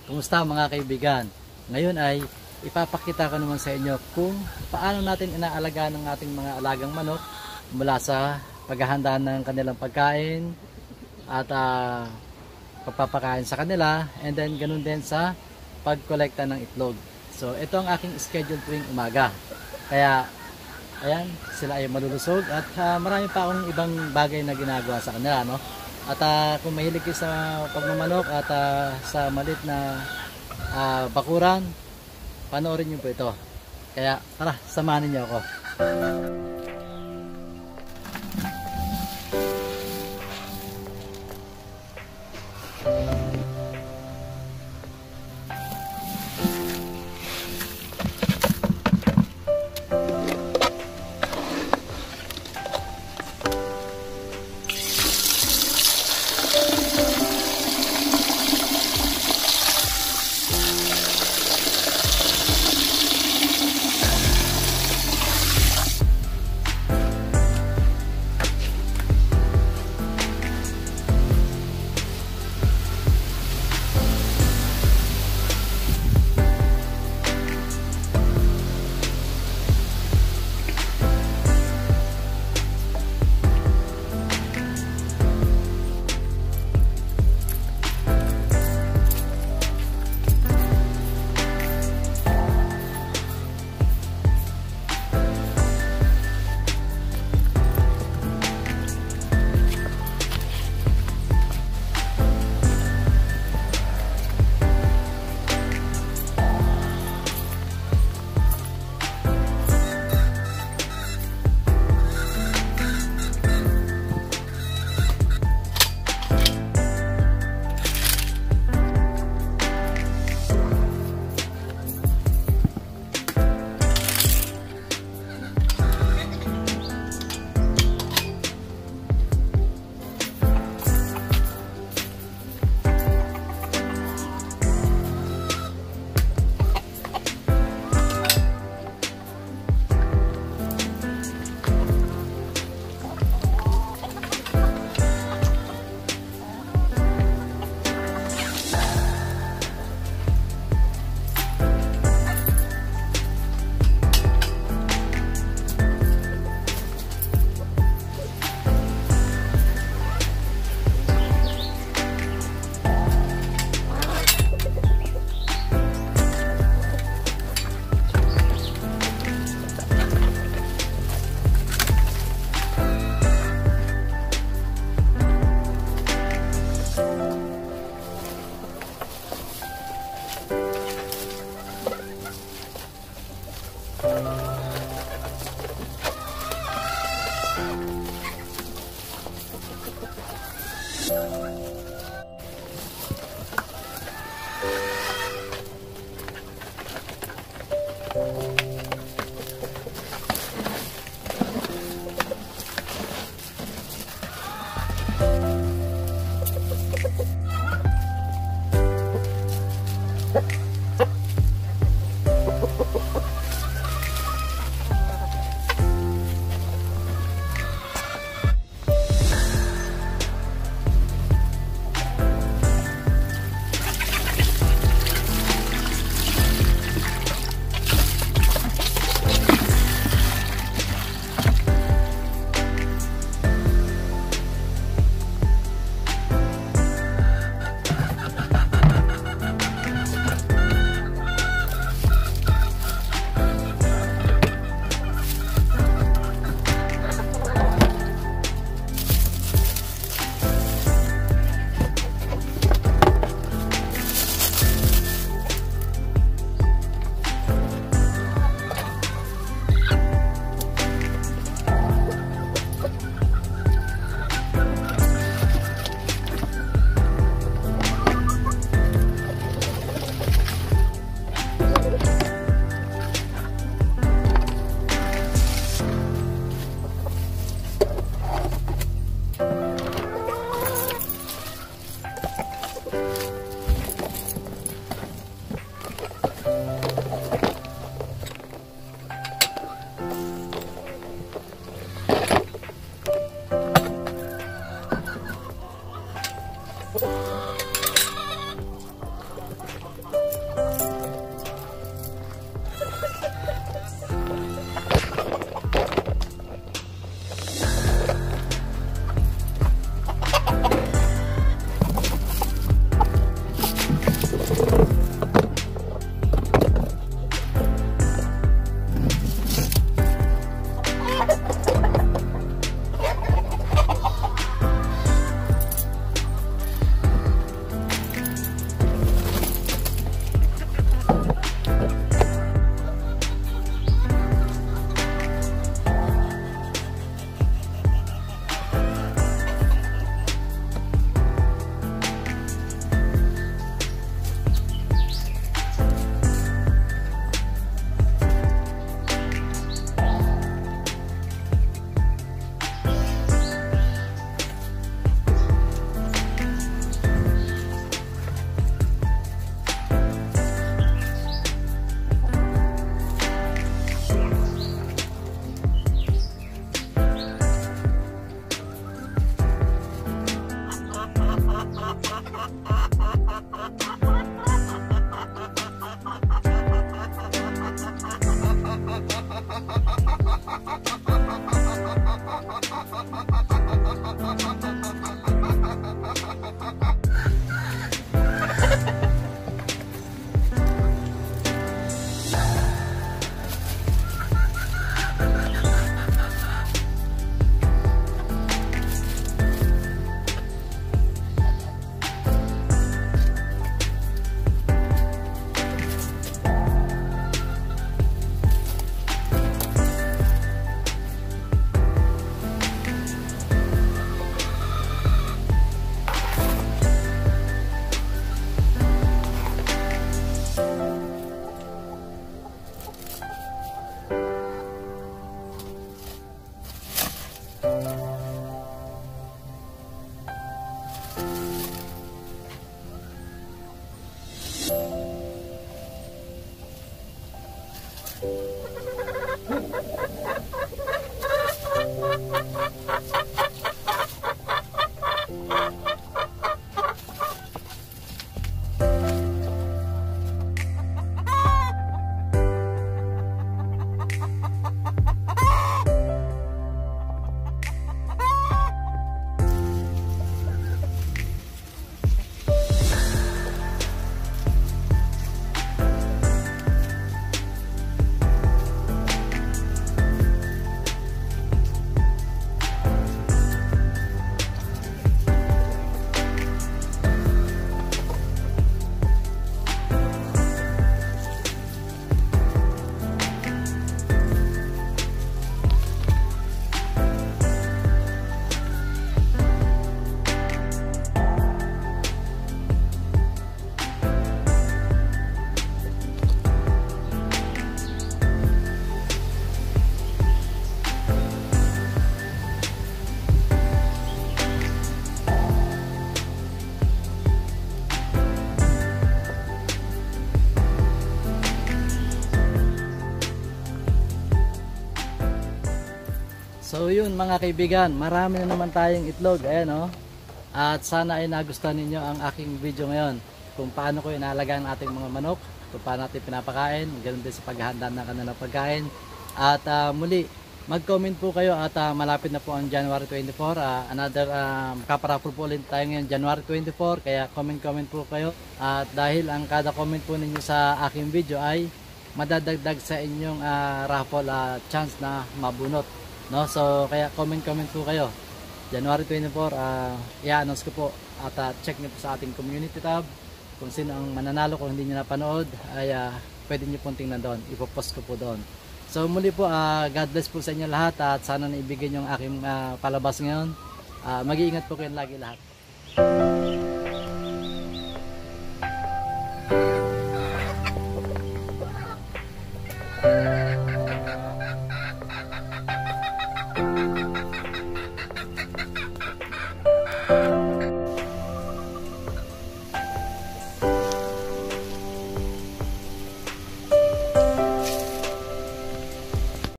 Kumusta mga kaibigan? Ngayon ay ipapakita ko naman sa inyo kung paano natin inaalagaan ng ating mga alagang manok mula sa paghahanda ng kanilang pagkain at pagpapakain sa kanila, and then ganun din sa pagkolekta ng itlog. So ito ang aking schedule tuwing umaga. Kaya ayan, sila ay malulusog at marami pa akong ibang bagay na ginagawa sa kanila, no? At kung mahilig kayo sa pagmamanok at sa malit na bakuran, panoorin nyo po ito. Kaya tara, samahan niyo ako. So yun mga kaibigan, marami na naman tayong itlog, ayan oh. At sana ay nagustuhan ninyo ang aking video ngayon kung paano ko inaalagaan ating mga manok, kung paano natin pinapakain, ganoon din sa paghahanda ng kanilang pagkain. At muli, mag-comment po kayo at malapit na po ang January 24. Another kaparapol po ulit tayo ngayon January 24, kaya comment po kayo. At dahil ang kada comment po ninyo sa aking video ay madadagdag sa inyong raffle chance na mabunot. No, so kaya comment po kayo. January 24, i-announce ko po at check niyo po sa ating community tab kung sino ang mananalo. Kung hindi niyo napanood ay pwede niyo pong tingnan doon, ipopost ko po doon. So muli po, God bless po sa inyo lahat at sana naibigay niyo ang aking palabas ngayon. Mag-iingat po kayo lagi lahat.